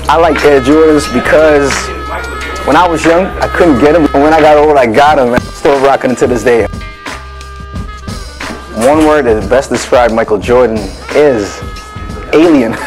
I like Air Jordans because when I was young, I couldn't get them. And when I got old, I got them. And I'm still rocking them to this day. One word that best describes Michael Jordan is alien.